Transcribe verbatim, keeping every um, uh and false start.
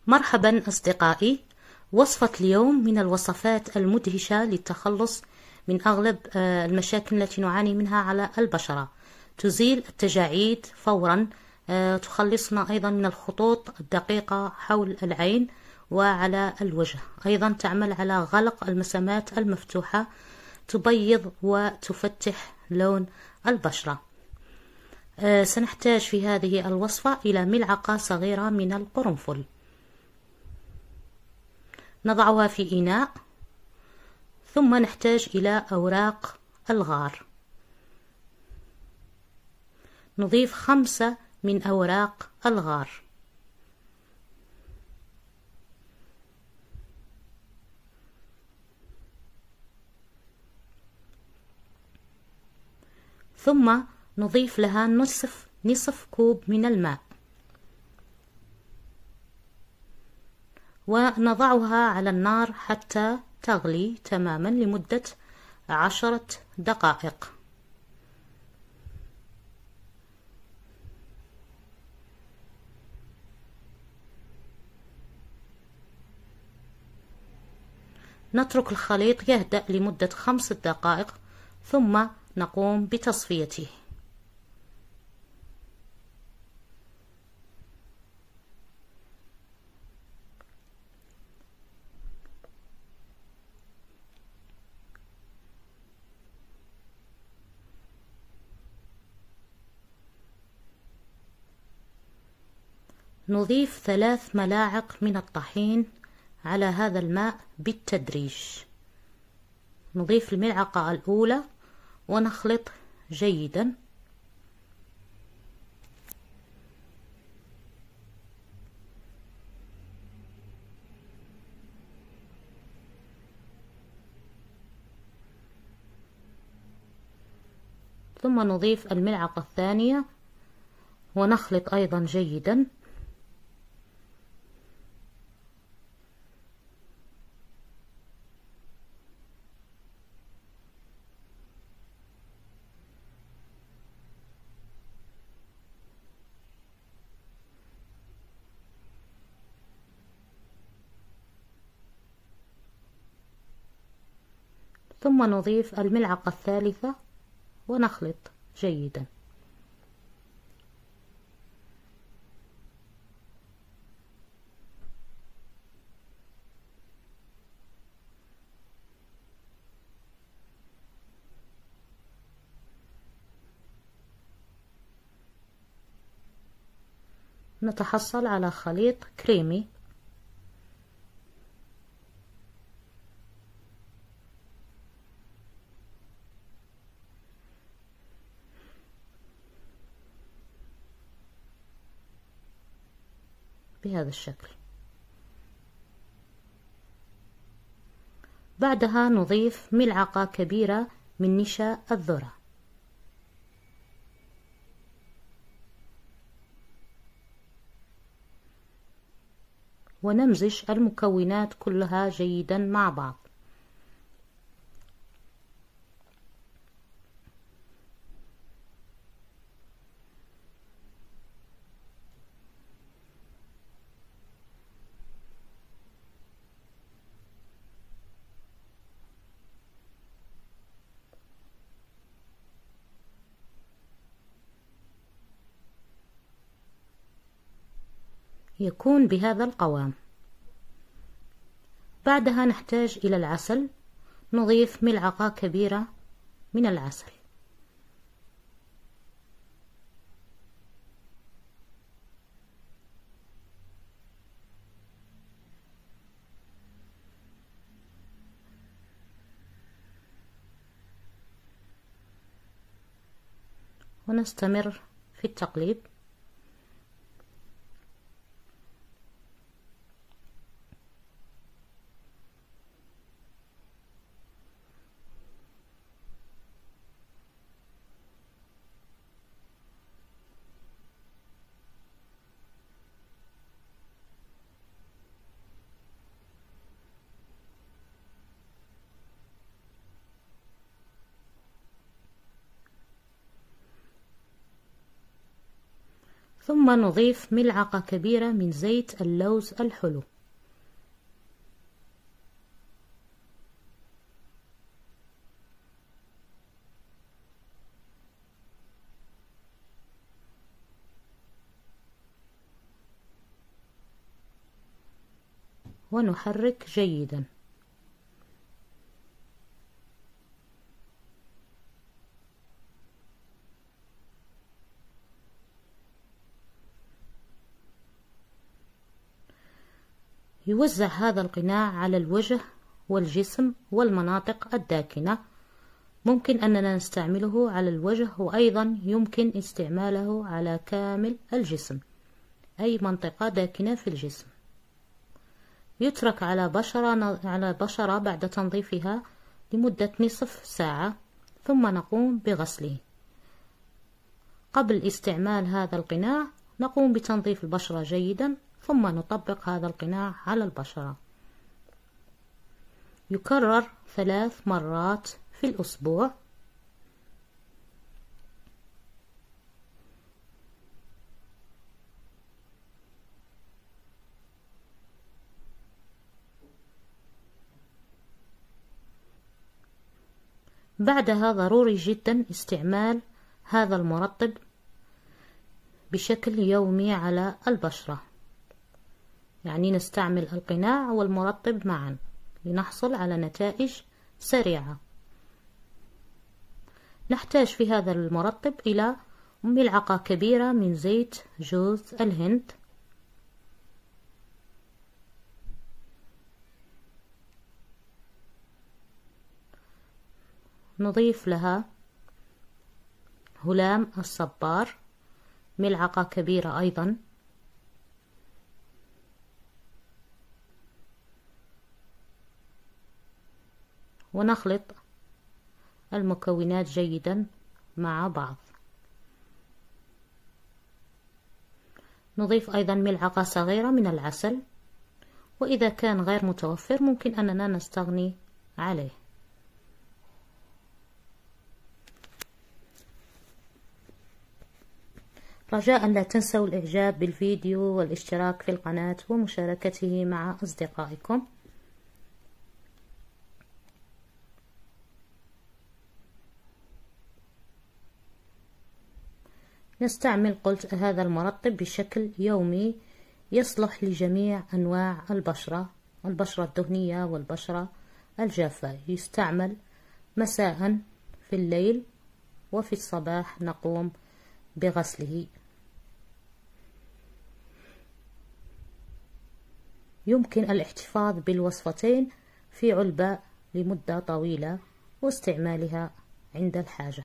مرحبا أصدقائي. وصفة اليوم من الوصفات المدهشة للتخلص من أغلب المشاكل التي نعاني منها على البشرة. تزيل التجاعيد فورا، تخلصنا أيضا من الخطوط الدقيقة حول العين وعلى الوجه. أيضا تعمل على غلق المسامات المفتوحة، تبيض وتفتح لون البشرة. سنحتاج في هذه الوصفة إلى ملعقة صغيرة من القرنفل، نضعها في إناء، ثم نحتاج إلى أوراق الغار. نضيف خمسة من أوراق الغار، ثم نضيف لها نصف نصف كوب من الماء، ونضعها على النار حتى تغلي تماما لمدة عشرة دقائق. نترك الخليط يهدأ لمدة خمس دقائق، ثم نقوم بتصفيته. نضيف ثلاث ملاعق من الطحين على هذا الماء بالتدريج. نضيف الملعقة الأولى ونخلط جيدا، ثم نضيف الملعقة الثانية ونخلط أيضا جيدا، ثم نضيف الملعقة الثالثة ونخلط جيدا. نتحصل على خليط كريمي. بهذا الشكل. بعدها نضيف ملعقة كبيرة من نشا الذرة، ونمزج المكونات كلها جيدا مع بعض. يكون بهذا القوام. بعدها نحتاج إلى العسل، نضيف ملعقة كبيرة من العسل، ونستمر في التقليب. ثم نضيف ملعقة كبيرة من زيت اللوز الحلو. ونحرك جيدا. يوزع هذا القناع على الوجه والجسم والمناطق الداكنة. ممكن أننا نستعمله على الوجه، وأيضا يمكن استعماله على كامل الجسم، أي منطقة داكنة في الجسم. يترك على بشرة على بشرة بعد تنظيفها لمدة نصف ساعة، ثم نقوم بغسله. قبل استعمال هذا القناع نقوم بتنظيف البشرة جيدا، ثم نطبق هذا القناع على البشرة. يكرر ثلاث مرات في الأسبوع. بعدها ضروري جدا استعمال هذا المرطب بشكل يومي على البشرة، يعني نستعمل القناع والمرطب معا لنحصل على نتائج سريعة. نحتاج في هذا المرطب إلى ملعقة كبيرة من زيت جوز الهند، نضيف لها هلام الصبار ملعقة كبيرة أيضا، ونخلط المكونات جيدا مع بعض. نضيف أيضا ملعقة صغيرة من العسل، وإذا كان غير متوفر ممكن أننا نستغني عليه. رجاء لا تنسوا الإعجاب بالفيديو والاشتراك في القناة ومشاركته مع أصدقائكم. نستعمل قلت هذا المرطب بشكل يومي، يصلح لجميع أنواع البشرة، البشرة الدهنية والبشرة الجافة. يستعمل مساء في الليل، وفي الصباح نقوم بغسله. يمكن الاحتفاظ بالوصفتين في علبة لمدة طويلة واستعمالها عند الحاجة.